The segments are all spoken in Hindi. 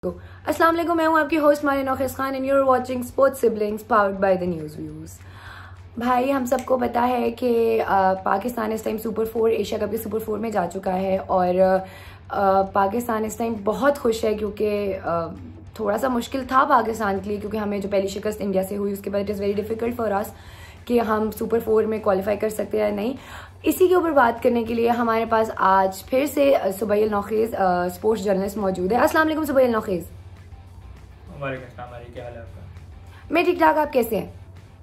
अस्सलाम वालेकुम, मैं हूँ आपकी host Marin Naukhez Khan and you are watching sports siblings powered by the news views. भाई, हम सबको पता है कि पाकिस्तान इस टाइम सुपर 4 एशिया कप के सुपर 4 में जा चुका है और पाकिस्तान इस टाइम बहुत खुश है क्योंकि थोड़ा सा मुश्किल था पाकिस्तान के लिए, क्योंकि हमें जो पहली शिकस्त इंडिया से हुई उसके बाद it is very difficult for us कि हम सुपर 4 में क्वालिफाई कर सकते हैं या नहीं। इसी के ऊपर बात करने के लिए हमारे पास आज फिर से सुबैल नौखेज़ स्पोर्ट्स जर्नलिस्ट मौजूद है। अस्सलाम वालेकुम सुबैल नौखेज़। क्या हाल है आपका? मैं ठीक ठाक, आप कैसे हैं?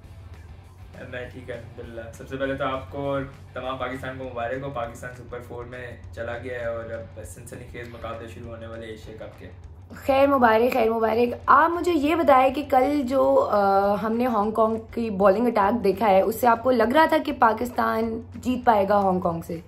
मैं ठीक है अल्हम्दुलिल्लाह। सबसे पहले तो आपको और तमाम पाकिस्तान को मुबारक हो, पाकिस्तान सुपर 4 में चला गया है और अब सनसनीखेज मुकाबले शुरू होने वाले एशिया कप के। खैर मुबारक, खैर मुबारक। आप मुझे ये बताएं कि कल जो हमने हांगकांग की बॉलिंग अटैक देखा है उससे आपको लग रहा था कि पाकिस्तान जीत पाएगा हांगकांग से?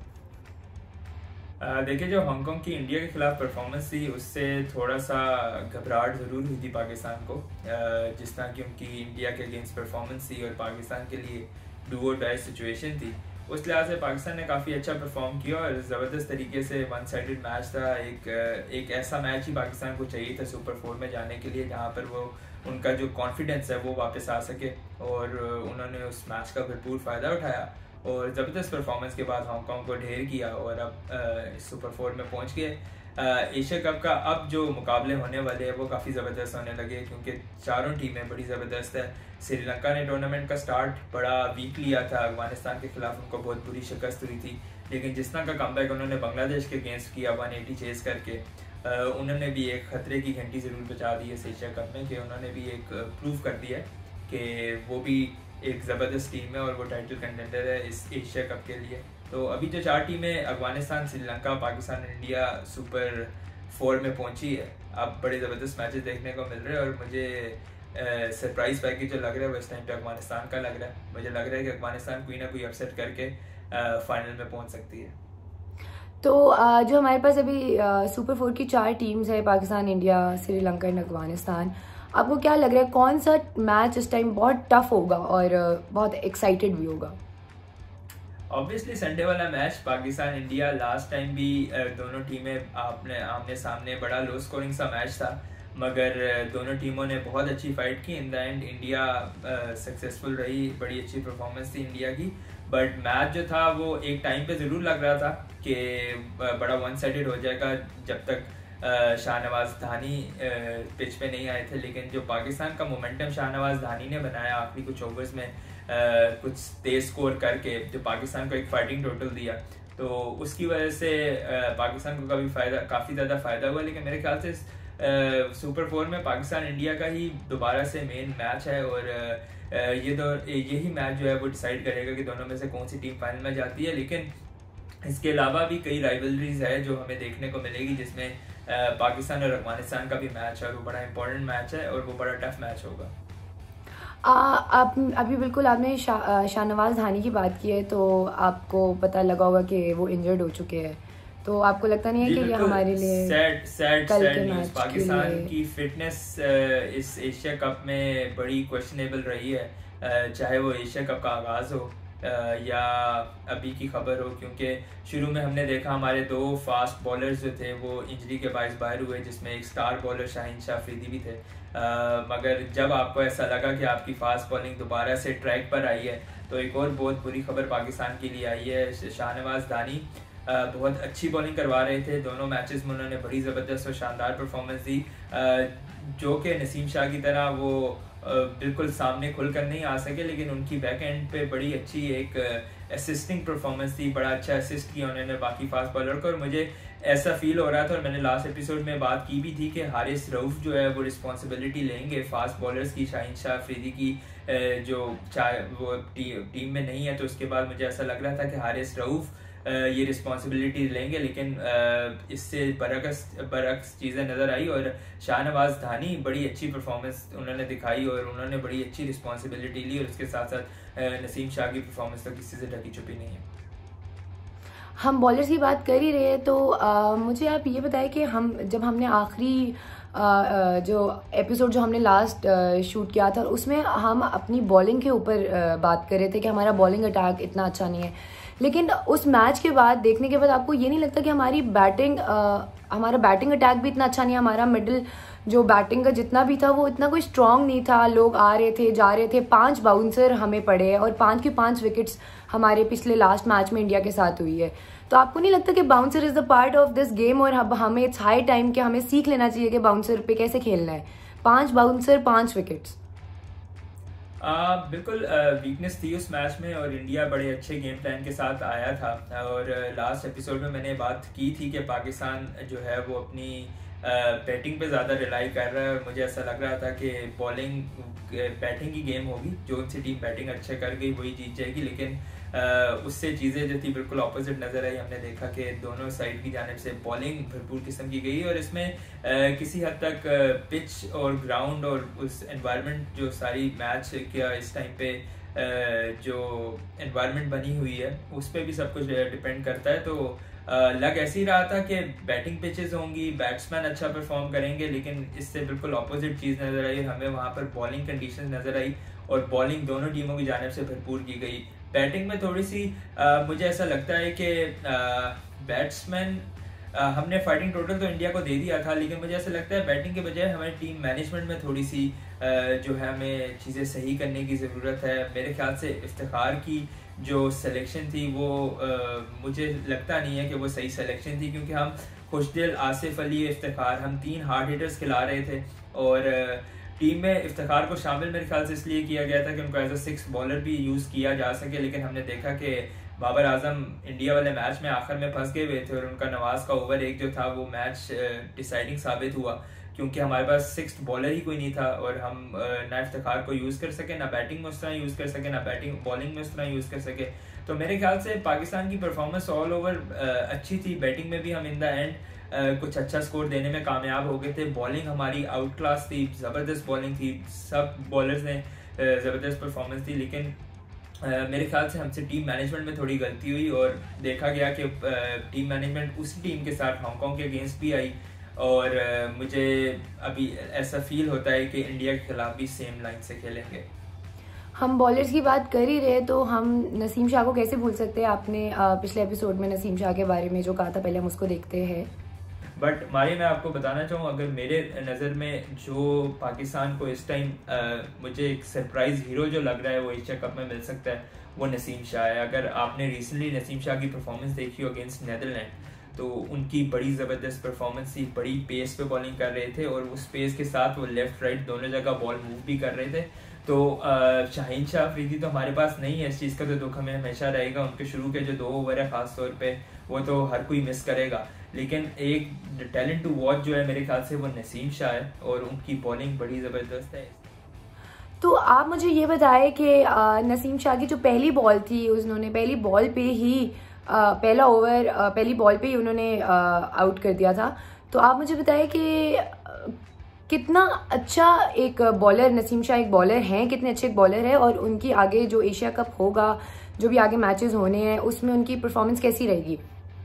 देखिए, जो हांगकांग की इंडिया के खिलाफ परफॉर्मेंस थी उससे थोड़ा सा घबराहट ज़रूर हुई थी पाकिस्तान को, जिस तरह की उनकी इंडिया के अगेंस्ट परफॉर्मेंस थी और पाकिस्तान के लिए डू और डाई सिचुएशन थी। उस लिहाज से पाकिस्तान ने काफ़ी अच्छा परफॉर्म किया और ज़बरदस्त तरीके से वन साइडेड मैच था। एक ऐसा मैच ही पाकिस्तान को चाहिए था सुपर 4 में जाने के लिए, जहाँ पर वो उनका जो कॉन्फिडेंस है वो वापस आ सके, और उन्होंने उस मैच का भरपूर फ़ायदा उठाया और ज़बरदस्त परफॉर्मेंस के बाद हांगकांग को ढेर किया और अब सुपर 4 में पहुंच गए। एशिया कप का अब जो मुकाबले होने वाले हैं वो काफ़ी ज़बरदस्त होने लगे, क्योंकि चारों टीमें बड़ी ज़बरदस्त है। श्रीलंका ने टूर्नामेंट का स्टार्ट बड़ा वीक लिया था, अफगानिस्तान के खिलाफ उनको बहुत बुरी शिकस्त हुई थी, लेकिन जिस तरह का कमबैक उन्होंने बांग्लादेश के अगेंस्ट किया 180 चेस करके, उन्होंने भी एक खतरे की घंटी ज़रूर बचा दी है इस एशिया कप में, कि उन्होंने भी एक प्रूव कर दिया है कि वो भी एक ज़बरदस्त टीम है और वो टाइटल कंटेंडर है इस एशिया कप के लिए। तो अभी जो 4 टीमें अफगानिस्तान, श्रीलंका, पाकिस्तान, इंडिया सुपर 4 में पहुंची है, अब बड़े ज़बरदस्त मैचेस देखने को मिल रहे हैं और मुझे सरप्राइज पैकेज जो लग रहा है वो इस टाइम पे अफगानिस्तान का लग रहा है। मुझे लग रहा है कि अफगानिस्तान कोई ना कोई अपसेट करके फाइनल में पहुंच सकती है। तो जो हमारे पास अभी सुपर 4 की 4 टीम्स है, पाकिस्तान, इंडिया, श्रीलंका एंड अफगानिस्तान, आपको क्या लग रहा है कौन सा मैच इस टाइम बहुत टफ होगा और बहुत एक्साइटेड भी होगा? ऑब्वियसली संडे वाला match Pakistan India, last time भी दोनों टीमें आमने सामने, बड़ा लो स्कोरिंग सा मैच था, मगर दोनों टीमों ने बहुत अच्छी फाइट की। In the end India successful रही, बड़ी अच्छी परफॉर्मेंस थी इंडिया की। बट मैच जो था वो एक टाइम पे ज़रूर लग रहा था कि बड़ा वन साइडेड हो जाएगा जब तक शाहनवाज धानी पिच पे नहीं आए थे, लेकिन जो पाकिस्तान का मोमेंटम शाहनवाज धानी ने बनाया आखिरी कुछ ओवर्स में, कुछ तेज स्कोर करके जो पाकिस्तान को एक फाइटिंग टोटल दिया, तो उसकी वजह से पाकिस्तान को काफ़ी ज़्यादा फ़ायदा हुआ। लेकिन मेरे ख्याल से सुपर 4 में पाकिस्तान इंडिया का ही दोबारा से मेन मैच है और यही मैच जो है वो डिसाइड करेगा कि दोनों में से कौन सी टीम फाइनल में जाती है। लेकिन इसके अलावा भी कई राइवलरीज है जो हमें देखने को मिलेगी, जिसमें पाकिस्तान और अफगानिस्तान का भी मैच है और वो बड़ा इंपॉर्टेंट मैच है और वो बड़ा टफ मैच होगा। आप अभी बिल्कुल आपने शाहनवाज धानी की बात की है, तो आपको पता लगा होगा कि वो इंजर्ड हो चुके हैं, तो आपको लगता नहीं है कि ये हमारे लिए सैड न्यूज़? पाकिस्तान की फिटनेस इस एशिया कप में बड़ी क्वेश्चनेबल रही है, चाहे वो एशिया कप का आगाज हो या अभी की खबर हो, क्योंकि शुरू में हमने देखा हमारे 2 फास्ट बॉलर्स जो थे वो इंजरी के बायस बाहर हुए, जिसमें एक स्टार बॉलर शाहीन शाह अफरीदी भी थे। मगर जब आपको ऐसा लगा कि आपकी फास्ट बॉलिंग दोबारा से ट्रैक पर आई है, तो एक और बहुत बुरी खबर पाकिस्तान के लिए आई है। शाहनवाज दानी बहुत अच्छी बॉलिंग करवा रहे थे, दोनों मैचेस में उन्होंने बड़ी ज़बरदस्त और शानदार परफॉर्मेंस दी, जो कि नसीम शाह की तरह वो बिल्कुल सामने खुलकर नहीं आ सके, लेकिन उनकी बैक एंड पे बड़ी अच्छी एक असिस्टिंग परफॉर्मेंस थी, बड़ा अच्छा असिस्ट किया उन्होंने बाकी फास्ट बॉलर को। और मुझे ऐसा फील हो रहा था और मैंने लास्ट एपिसोड में बात की भी थी कि हारिस रऊफ जो है वो रिस्पॉन्सिबिलिटी लेंगे फास्ट बॉलर्स की, शाहीन शाह अफरीदी की जो वो टीम में नहीं है, तो उसके बाद मुझे ऐसा लग रहा था कि हारिस रऊफ ये रिस्पॉन्सिबिलिटी लेंगे, लेकिन इससे बरक्स चीज़ें नज़र आई और शाहनवाज धानी बड़ी अच्छी परफॉर्मेंस उन्होंने दिखाई और उन्होंने बड़ी अच्छी रिस्पॉन्सिबिलिटी ली, और उसके साथ साथ नसीम शाह की परफॉर्मेंस तो किसी से ढकी छुपी नहीं है। हम बॉलर्स की बात कर ही रहे हैं, तो मुझे आप ये बताएं कि जब हमने आखिरी जो एपिसोड जो हमने लास्ट शूट किया था उसमें हम अपनी बॉलिंग के ऊपर बात कर रहे थे कि हमारा बॉलिंग अटैक इतना अच्छा नहीं है, लेकिन उस मैच के बाद देखने के बाद आपको ये नहीं लगता कि हमारा बैटिंग अटैक भी इतना अच्छा नहीं है, हमारा मिडिल जो बैटिंग का जितना भी था वो इतना कोई स्ट्रांग नहीं था। लोग आ रहे थे जा रहे थे, 5 बाउंसर हमें पड़े और 5 की 5 विकेट्स हमारे पिछले लास्ट मैच में इंडिया के साथ हुई है। तो आपको नहीं लगता कि bouncer is the part of this game और अब हमें इट्स हाई टाइम कि हमें सीख लेना चाहिए कि बाउंसर पे कैसे खेलना है। 5 बाउंसर 5 विकेट्स। बिल्कुल वीकनेस थी उस मैच में और इंडिया बड़े अच्छे गेम प्लान के साथ आया था। और लास्ट एपिसोड में मैंने बात की थी कि पाकिस्तान जो है वो अपनी बैटिंग पे ज़्यादा रिलाई कर रहा है और मुझे ऐसा लग रहा था कि बैटिंग की गेम होगी, जो उनसे टीम बैटिंग अच्छे कर गई वही जीत जाएगी। लेकिन उससे चीज़ें जो थी बिल्कुल ऑपोजिट नज़र आई। हमने देखा कि दोनों साइड की जानिब से बॉलिंग भरपूर किस्म की गई और इसमें किसी हद तक पिच और ग्राउंड और उस एनवायरनमेंट जो सारी मैच का इस टाइम पे जो एनवायरनमेंट बनी हुई है उस पर भी सब कुछ डिपेंड करता है। तो लग ऐसे ही रहा था कि बैटिंग पिचेस होंगी, बैट्समैन अच्छा परफॉर्म करेंगे, लेकिन इससे बिल्कुल ऑपोजिट चीज़ नज़र आई। हमें वहाँ पर बॉलिंग कंडीशन नज़र आई और बॉलिंग दोनों टीमों की जानिब से भरपूर की गई। बैटिंग में थोड़ी सी मुझे ऐसा लगता है कि बैट्समैन हमने फाइटिंग टोटल तो इंडिया को दे दिया था, लेकिन मुझे ऐसा लगता है बैटिंग के बजाय हमारी टीम मैनेजमेंट में थोड़ी सी जो है हमें चीज़ें सही करने की ज़रूरत है। मेरे ख्याल से इफ्तिखार की जो सिलेक्शन थी वो मुझे लगता नहीं है कि वो सही सिलेक्शन थी, क्योंकि हम खुशदिल, आसिफ अली, इफ्तिखार, हम 3 हार्ड हिटर्स खिला रहे थे और टीम में इफ्तिखार को शामिल मेरे ख्याल से इसलिए किया गया था कि उनको एज अ 6 बॉलर भी यूज़ किया जा सके। लेकिन हमने देखा कि बाबर आजम इंडिया वाले मैच में आखिर में फंस गए हुए थे और उनका नवाज का ओवर 1 जो था वो मैच डिसाइडिंग साबित हुआ, क्योंकि हमारे पास 6th बॉलर ही कोई नहीं था और हम ना इफ्तिखार को यूज़ कर सके, ना बैटिंग में उस तरह यूज़ कर सके, ना बॉलिंग में उस तरह यूज़ कर सके। तो मेरे ख्याल से पाकिस्तान की परफॉर्मेंस ऑल ओवर अच्छी थी। बैटिंग में भी हम इन द एंड कुछ अच्छा स्कोर देने में कामयाब हो गए थे। बॉलिंग हमारी आउट क्लास थी, ज़बरदस्त बॉलिंग थी, सब बॉलर्स ने ज़बरदस्त परफॉर्मेंस दी। लेकिन मेरे ख्याल से हमसे टीम मैनेजमेंट में थोड़ी गलती हुई और देखा गया कि टीम मैनेजमेंट उसी टीम के साथ हांगकांग के अगेंस्ट भी आई और मुझे अभी ऐसा फील होता है कि इंडिया के खिलाफ भी सेम लाइन से खेलेंगे। हम बॉलर्स की बात कर ही रहे तो हम नसीम शाह को कैसे भूल सकते हैं। आपने पिछले एपिसोड में नसीम शाह के बारे में जो कहा था, पहले हम उसको देखते हैं। बट मारी, मैं आपको बताना चाहूँ, अगर मेरे नज़र में जो पाकिस्तान को इस टाइम मुझे एक सरप्राइज हीरो जो लग रहा है वो एशिया कप में मिल सकता है, वो नसीम शाह है। अगर आपने रिसेंटली नसीम शाह की परफॉर्मेंस देखी हो अगेंस्ट नीदरलैंड, तो उनकी बड़ी ज़बरदस्त परफॉर्मेंस थी, बड़ी पेस पे बॉलिंग कर रहे थे और उस पेस के साथ वो लेफ्ट राइट दोनों जगह बॉल मूव भी कर रहे थे। तो शाहीन शाह अफरीदी तो हमारे पास नहीं है, इस चीज़ का तो दुख हमें हमेशा रहेगा। उनके शुरू के जो 2 ओवर है ख़ास तौर पे वो तो हर कोई मिस करेगा, लेकिन एक टैलेंट टू वॉच जो है मेरे ख्याल से वो नसीम शाह है और उनकी बॉलिंग बड़ी ज़बरदस्त है। तो आप मुझे ये बताएं कि नसीम शाह की जो पहली बॉल थी, उन्होंने पहली बॉल पे ही पहला ओवर पहली बॉल पे ही उन्होंने आउट कर दिया था। तो आप मुझे बताएं कि कितना अच्छा एक बॉलर नसीम शाह एक बॉलर हैं, कितने अच्छे एक बॉलर है और उनकी आगे जो एशिया कप होगा, जो भी आगे मैचेस होने हैं, उसमें उनकी परफॉर्मेंस कैसी रहेगी।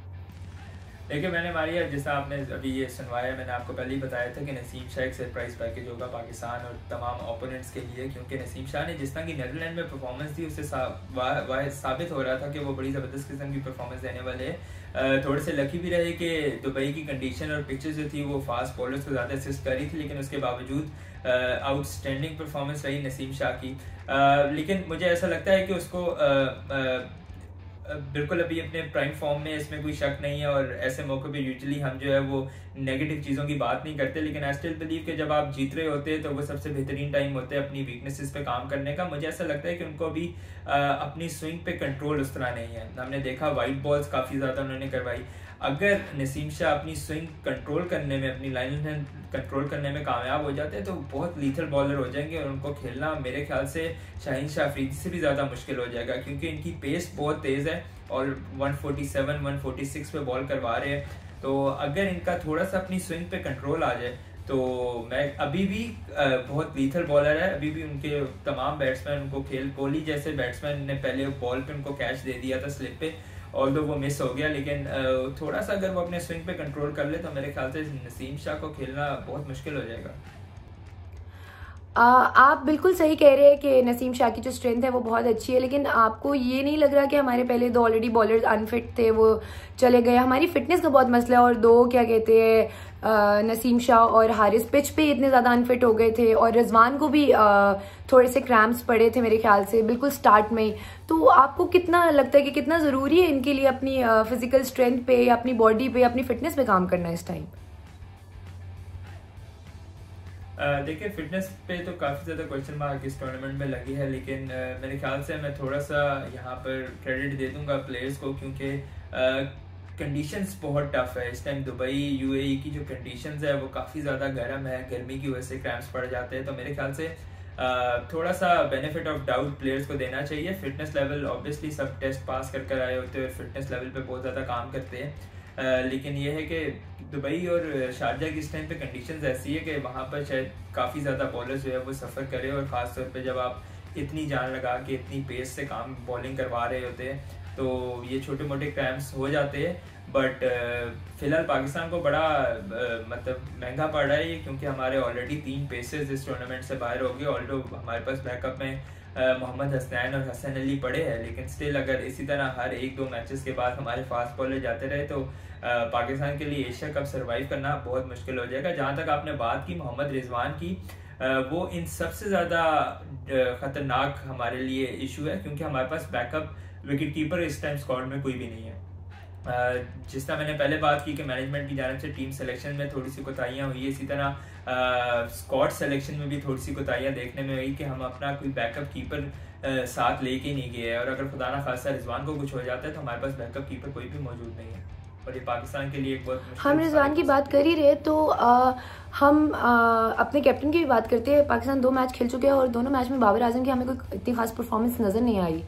देखिए, मैंने मारिया जैसा आपने अभी ये सुनवाया, मैंने आपको पहले ही बताया था कि नसीम शाह एक सरप्राइज पैकेज होगा पाकिस्तान और तमाम ओपोनेंट्स के लिए, क्योंकि नसीम शाह ने जिस तरह की नीदरलैंड में परफॉर्मेंस दी उससे साबित हो रहा था कि वो बड़ी ज़बरदस्त किस्म की परफॉर्मेंस देने वाले हैं। थोड़े से लकी भी रहे कि दुबई की कंडीशन और पिचेस जो थी वो फास्ट बॉलर्स को ज़्यादा असिस्ट कर रही थी, लेकिन उसके बावजूद आउटस्टैंडिंग परफॉर्मेंस रही नसीम शाह की। लेकिन मुझे ऐसा लगता है कि उसको बिल्कुल अभी अपने प्राइम फॉर्म में, इसमें कोई शक नहीं है और ऐसे मौके पे यूजुअली हम जो है वो नेगेटिव चीज़ों की बात नहीं करते, लेकिन आई स्टिल बिलीव कि जब आप जीत रहे होते हैं तो वो सबसे बेहतरीन टाइम होता है अपनी वीकनेसेस पे काम करने का। मुझे ऐसा लगता है कि उनको अभी अपनी स्विंग पे कंट्रोल उस तरह नहीं है। हमने देखा वाइट बॉल्स काफ़ी ज़्यादा उन्होंने करवाई। अगर नसीम शाह अपनी स्विंग कंट्रोल करने में, अपनी लाइन कंट्रोल करने में कामयाब हो जाते हैं तो बहुत लीथल बॉलर हो जाएंगे और उनको खेलना मेरे ख्याल से शाहीन शाह अफरीदी से भी ज़्यादा मुश्किल हो जाएगा, क्योंकि इनकी पेस बहुत तेज़ है और 147, 146 पे बॉल करवा रहे हैं। तो अगर इनका थोड़ा सा अपनी स्विंग पे कंट्रोल आ जाए तो मैं अभी भी बहुत लीथल बॉलर है। अभी भी उनके तमाम बैट्समैन उनको कोहली जैसे बैट्समैन ने पहले बॉल पे उनको कैच दे दिया था स्लिप पे, ऑल्दो वो मिस हो गया, लेकिन थोड़ा सा अगर वो अपने स्विंग पे कंट्रोल कर ले तो मेरे ख्याल से नसीम शाह को खेलना बहुत मुश्किल हो जाएगा। आप बिल्कुल सही कह रहे हैं कि नसीम शाह की जो स्ट्रेंथ है वो बहुत अच्छी है, लेकिन आपको ये नहीं लग रहा कि हमारे पहले 2 ऑलरेडी बॉलर्स अनफिट थे, वो चले गए? हमारी फिटनेस का बहुत मसला है। और 2 क्या कहते हैं नसीम शाह और हारिस पिच पे इतने ज़्यादा अनफिट हो गए थे, और रिजवान को भी थोड़े से क्रैम्प्स पड़े थे मेरे ख्याल से बिल्कुल स्टार्ट में ही। तो आपको कितना लगता है कि कितना ज़रूरी है इनके लिए अपनी फिजिकल स्ट्रेंथ पे या अपनी बॉडी पे, अपनी फिटनेस पे काम करना इस टाइम? देखिए, फिटनेस पे तो काफ़ी ज़्यादा क्वेश्चन मार्क इस टूर्नामेंट में लगी है, लेकिन मेरे ख्याल से मैं थोड़ा सा यहाँ पर क्रेडिट दे दूँगा प्लेयर्स को, क्योंकि कंडीशंस बहुत टफ है इस टाइम। दुबई यूएई की जो कंडीशंस है वो काफ़ी ज़्यादा गर्म है, गर्मी की वजह से क्रैम्प्स पड़ जाते हैं। तो मेरे ख्याल से थोड़ा सा बेनिफिट ऑफ डाउट प्लेयर्स को देना चाहिए। फिटनेस लेवल ऑब्वियसली सब टेस्ट पास कर आए होते हैं और फिटनेस लेवल पे बहुत ज़्यादा काम करते हैं, लेकिन ये है कि दुबई और शारजा की इस टाइम पे कंडीशंस ऐसी है कि वहाँ पर शायद काफ़ी ज़्यादा बॉलर्स जो है वो सफ़र करे, और ख़ास तौर पे जब आप इतनी जान लगा के इतनी पेस से काम बॉलिंग करवा रहे होते हैं तो ये छोटे मोटे क्रैम्प्स हो जाते हैं। बट फिलहाल पाकिस्तान को बड़ा मतलब महंगा पड़ रहा है ये, क्योंकि हमारे ऑलरेडी 3 पेसर्स इस टूर्नामेंट से बाहर हो गए। ऑल्दो हमारे पास बैकअप में मोहम्मद हसनैन और हसन अली पड़े हैं, लेकिन स्टिल अगर इसी तरह हर 1-2 मैचेस के बाद हमारे फास्ट बॉलर जाते रहे तो पाकिस्तान के लिए एशिया कप सर्वाइव करना बहुत मुश्किल हो जाएगा। जहाँ तक आपने बात की मोहम्मद रिजवान की, वो इन सबसे ज़्यादा ख़तरनाक हमारे लिए इशू है, क्योंकि हमारे पास बैकअप विकेट कीपर इस टाइम स्क्वाड में कोई भी नहीं है। जिस तरह मैंने पहले बात की कि मैनेजमेंट की जानिब से टीम सिलेक्शन में थोड़ी सी कोताहियाँ हुई है, इसी तरह स्क्वाड सिलेक्शन में भी थोड़ी सी कोताहियाँ देखने में हुई कि हम अपना कोई बैकअप कीपर साथ लेके नहीं गए, और अगर खुदा ना खासा रिजवान को कुछ हो जाता है तो हमारे पास बैकअप कीपर कोई भी मौजूद नहीं है, और ये पाकिस्तान के लिए एक बहुत मुश्किल। हम रिजवान की बात कर ही रहे तो हम अपने कैप्टन की भी बात करते हैं। पाकिस्तान 2 मैच खेल चुके हैं और दोनों मैच में बाबर आजम की हमें कोई इतनी खास परफॉर्मेंस नज़र नहीं आई।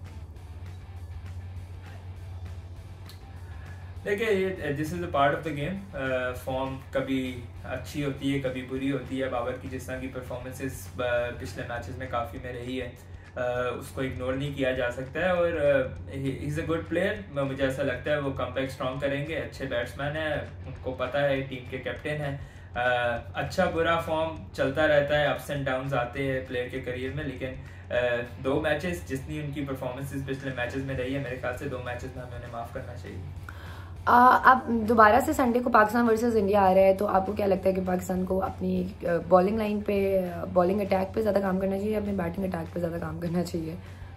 देखिए, this is a part of the game. Form कभी अच्छी होती है, कभी बुरी होती है। बाबर की जिस तरह की परफॉर्मेंसेस पिछले मैचेस में काफ़ी में रही है, उसको इग्नोर नहीं किया जा सकता है, और he is a good player. मुझे ऐसा लगता है वो कमबैक स्ट्रॉन्ग करेंगे। अच्छे बैट्समैन हैं, उनको पता है, टीम के कैप्टन हैं। अच्छा बुरा फॉर्म चलता रहता है, अप्स एंड डाउन्स आते हैं प्लेयर के करियर में, लेकिन 2 मैचेस जितनी उनकी परफॉर्मेंसेस पिछले मैचेस में रही है, मेरे ख्याल से 2 मैचेस में हमें उन्हें माफ़ करना चाहिए। अब दोबारा से संडे को पाकिस्तान वर्सेस इंडिया आ रहा है, तो आपको क्या लगता है कि पाकिस्तान को अपनी बॉलिंग लाइन पे, बॉलिंग अटैक पे ज़्यादा काम करना चाहिए, अपने बैटिंग अटैक पे ज़्यादा काम करना चाहिए?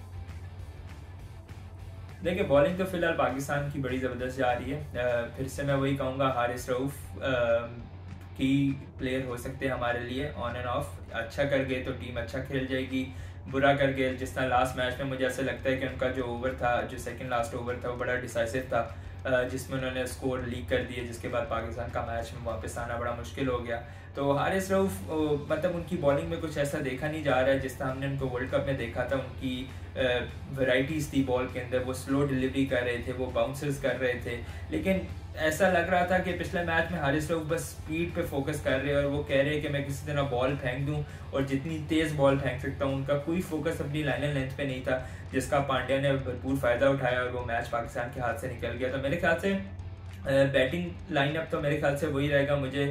देखिए, बॉलिंग तो फिलहाल पाकिस्तान की बड़ी ज़बरदस्त जा रही है। फिर से मैं वही कहूँगा, हारिस रऊफ की प्लेयर हो सकते हैं हमारे लिए ऑन एंड ऑफ। अच्छा कर गए तो टीम अच्छा खेल जाएगी, बुरा कर गए जिस तरह लास्ट मैच में मुझे ऐसा लगता है कि उनका जो ओवर था, जो सेकंड लास्ट ओवर था, वो बड़ा डिसाइसिव था, जिसमें उन्होंने स्कोर लीक कर दिए, जिसके बाद पाकिस्तान का मैच में वापस आना बड़ा मुश्किल हो गया। तो हारिस रऊफ मतलब उनकी बॉलिंग में कुछ ऐसा देखा नहीं जा रहा है जिस तरह हमने उनको वर्ल्ड कप में देखा था। उनकी वैराइटीज़ थी बॉल के अंदर, वो स्लो डिलीवरी कर रहे थे, वो बाउंसर्स कर रहे थे, लेकिन ऐसा लग रहा था कि पिछले मैच में हारिस रऊफ बस स्पीड पे फोकस कर रहे हैं, और वो कह रहे हैं कि मैं किसी तरह बॉल फेंक दूं और जितनी तेज़ बॉल फेंक सकता हूं। उनका कोई फोकस अपनी लाइन एंड लेंथ पे नहीं था, जिसका पांड्या ने भरपूर फ़ायदा उठाया और वो मैच पाकिस्तान के हाथ से निकल गया। तो मेरे ख्याल से बैटिंग लाइनअप तो मेरे ख्याल से वही रहेगा। मुझे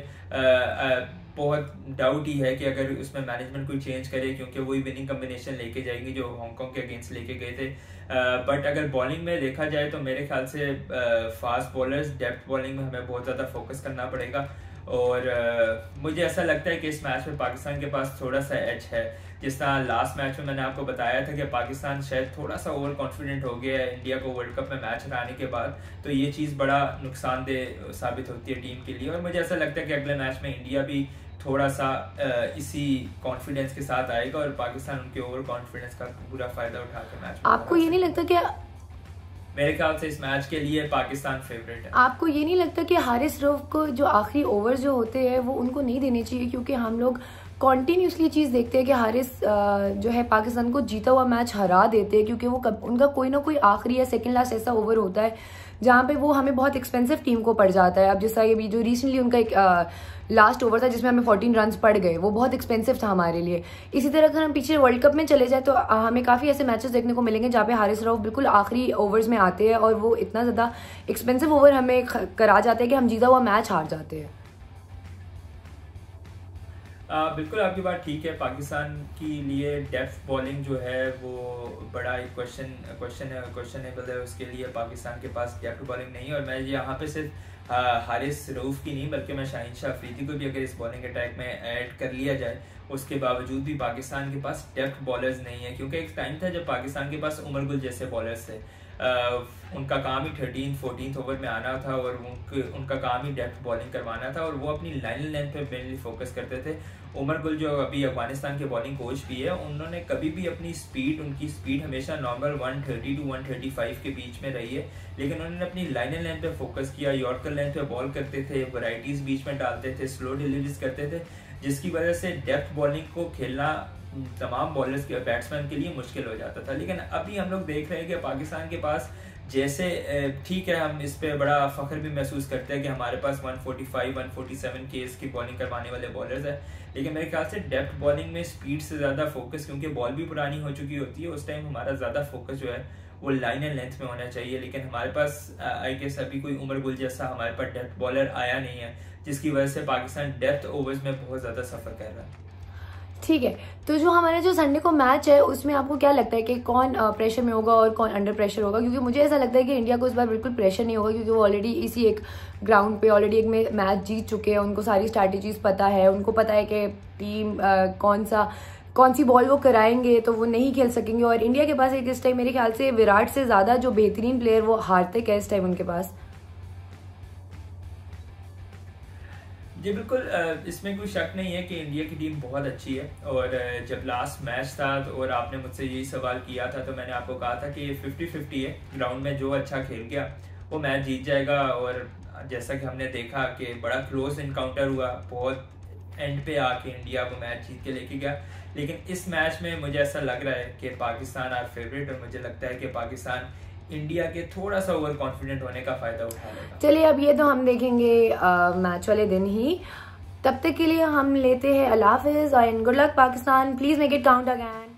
बहुत डाउट ही है कि अगर उसमें मैनेजमेंट कोई चेंज करे, क्योंकि वही विनिंग कम्बिनेशन लेके जाएंगे जो हांगकांग के अगेंस्ट लेके गए थे। बट अगर बॉलिंग में देखा जाए तो मेरे ख्याल से फास्ट बॉलर्स, डेप्थ बॉलिंग में हमें बहुत ज़्यादा फोकस करना पड़ेगा, और मुझे ऐसा लगता है कि इस मैच में पाकिस्तान के पास थोड़ा सा एज है। जिस तरह लास्ट मैच में मैंने आपको बताया था कि पाकिस्तान शायद थोड़ा सा ओवर कॉन्फिडेंट हो गया है इंडिया को वर्ल्ड कप में मैच हराने के बाद, तो ये चीज़ बड़ा नुकसानदेह साबित होती है टीम के लिए। और मुझे ऐसा लगता है कि अगले मैच में इंडिया भी थोड़ा सा इसी कॉन्फिडेंस के साथ आएगा और पाकिस्तान उनके ओवर कॉन्फिडेंस का पूरा फायदा उठा के मैच। आपको ये नहीं लगता कि मेरे ख्याल से इस मैच के लिए पाकिस्तान फेवरेट है? आपको ये नहीं लगता कि हारिस रऊफ को जो आखिरी ओवर जो होते हैं वो उनको नहीं देने चाहिए? क्योंकि हम लोग कॉन्टीन्यूसली चीज़ देखते हैं कि हारिस जो है पाकिस्तान को जीता हुआ मैच हरा देते हैं, क्योंकि वो उनका कोई ना कोई आखिरी या सेकंड लास्ट ऐसा ओवर होता है जहाँ पे वो हमें बहुत एक्सपेंसिव टीम को पड़ जाता है। अब जैसा ये भी जो रिसेंटली उनका एक लास्ट ओवर था जिसमें हमें 14 रन पड़ गए, वो बहुत एक्सपेंसिव था हमारे लिए। इसी तरह अगर हम पीछे वर्ल्ड कप में चले जाए तो हमें काफ़ी ऐसे मैचेस देखने को मिलेंगे जहाँ पे हारिस रऊफ बिल्कुल आखिरी ओवर्स में आते हैं और वो इतना ज़्यादा एक्सपेंसिव ओवर हमें करा जाते हैं कि हम जीता हुआ मैच हार जाते हैं। बिल्कुल आपकी बात ठीक है। पाकिस्तान के लिए डेप्थ बॉलिंग जो है वो बड़ा एक क्वेश्चनेबल है। उसके लिए पाकिस्तान के पास डेप्थ बॉलिंग नहीं है। और मैं यहाँ पे सिर्फ हारिस रऊफ की नहीं बल्कि मैं शाहीन शाह अफरीदी को भी अगर इस बॉलिंग अटैक में ऐड कर लिया जाए, उसके बावजूद भी पाकिस्तान के पास डेप्थ बॉलर्स नहीं है। क्योंकि एक टाइम था जब पाकिस्तान के पास उमर गुल जैसे बॉलर्स थे, उनका काम ही 13-14 ओवर में आना था और उनका काम ही डेप्थ बॉलिंग करवाना था और वो अपनी लाइन लेंथ पे मेनली फोकस करते थे। उमर गुल जो अभी अफगानिस्तान के बॉलिंग कोच भी है, उन्होंने कभी भी अपनी उनकी स्पीड हमेशा नॉर्मल 130 to 135 के बीच में रही है, लेकिन उन्होंने अपनी लाइन लेंथ पे फोकस किया, यॉर्कर लेंथ पे बॉल करते थे, वैराइटीज बीच में डालते थे, स्लो डिलीवरीज करते थे, जिसकी वजह से डेप्थ बॉलिंग को खेलना तमाम बॉलर्स के बैट्समैन के लिए मुश्किल हो जाता था। लेकिन अभी हम लोग देख रहे हैं कि पाकिस्तान के पास जैसे ठीक है, हम इस पे बड़ा फख्र भी महसूस करते हैं कि हमारे पास 145-147 केस की बॉलिंग करवाने वाले बॉलर्स हैं, लेकिन मेरे ख्याल से डेप्थ बॉलिंग में स्पीड से ज़्यादा फोकस, क्योंकि बॉल भी पुरानी हो चुकी होती है, उस टाइम हमारा ज़्यादा फोकस जो है वो लाइन एंड लेंथ में होना चाहिए। लेकिन हमारे पास आई गेस अभी कोई उमर गुल जैसा हमारे पास डेप्थ बॉलर आया नहीं है, जिसकी वजह से पाकिस्तान डेप्थ ओवर्स में बहुत ज़्यादा सफ़र कर रहा है। ठीक है, तो जो हमारा जो संडे को मैच है उसमें आपको क्या लगता है कि कौन प्रेशर में होगा और कौन अंडर प्रेशर होगा? क्योंकि मुझे ऐसा लगता है कि इंडिया को इस बार बिल्कुल प्रेशर नहीं होगा, क्योंकि वो ऑलरेडी इसी एक ग्राउंड पे ऑलरेडी एक में मैच जीत चुके हैं, उनको सारी स्ट्रैटेजीज पता है, उनको पता है कि टीम कौन सी बॉल वो कराएंगे, तो वो नहीं खेल सकेंगे। और इंडिया के पास एक इस टाइम मेरे ख्याल से विराट से ज़्यादा जो बेहतरीन प्लेयर वो हार्दिक है इस टाइम उनके पास। जी बिल्कुल, इसमें कोई शक नहीं है कि इंडिया की टीम बहुत अच्छी है। और जब लास्ट मैच था और आपने मुझसे यही सवाल किया था, तो मैंने आपको कहा था कि ये 50-50 है, ग्राउंड में जो अच्छा खेल गया वो मैच जीत जाएगा। और जैसा कि हमने देखा कि बड़ा क्लोज इनकाउंटर हुआ, बहुत एंड पे आके इंडिया वो मैच जीत के लेके गया। लेकिन इस मैच में मुझे ऐसा लग रहा है कि पाकिस्तान आर फेवरेट, और मुझे लगता है कि पाकिस्तान इंडिया के थोड़ा सा ओवर कॉन्फिडेंट होने का फायदा उठा लेगा। चलिए, अब ये तो हम देखेंगे मैच वाले दिन ही। तब तक के लिए हम लेते हैं अल्लाह हाफिज़ और good luck Pakistan, please make it count again.